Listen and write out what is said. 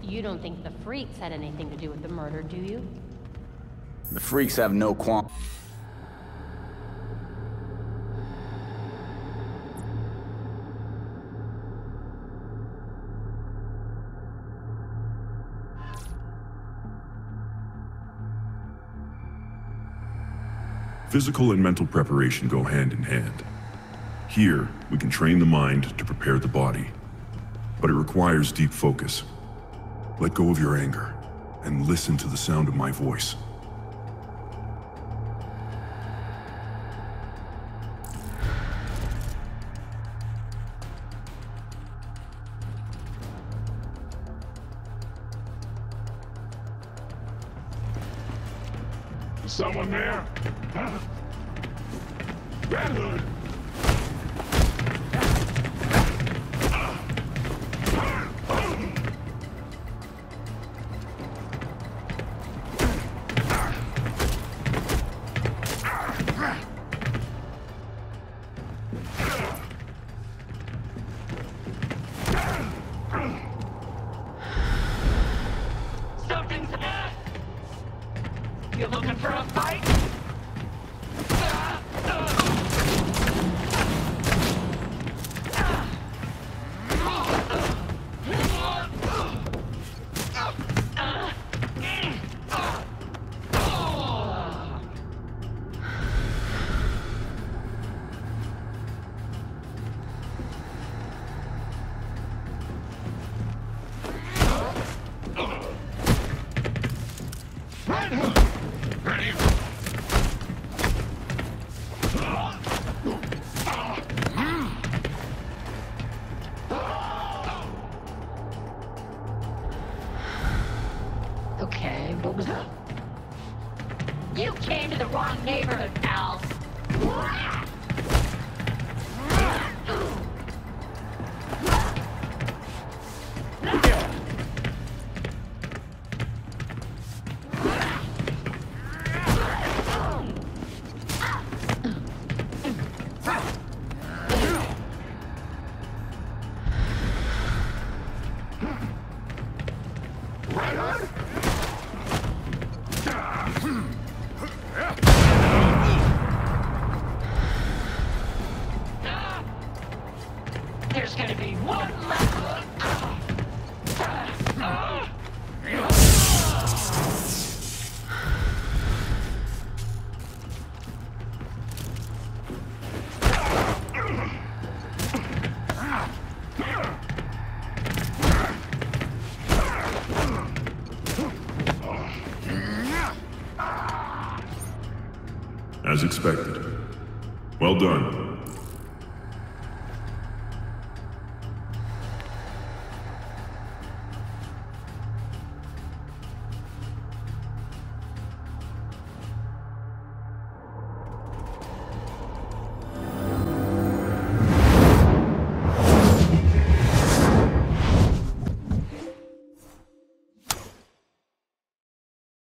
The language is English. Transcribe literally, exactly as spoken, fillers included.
You don't think the freaks had anything to do with the murder, do you? The freaks have no qualm. Physical and mental preparation go hand in hand. Here, we can train the mind to prepare the body. But it requires deep focus. Let go of your anger, and listen to the sound of my voice. Someone there? Huh? Red Hood! Something's up! You looking for a fight? Okay, what was up? You came to the wrong neighborhood, pal. There's gonna be one left. As expected. Well done.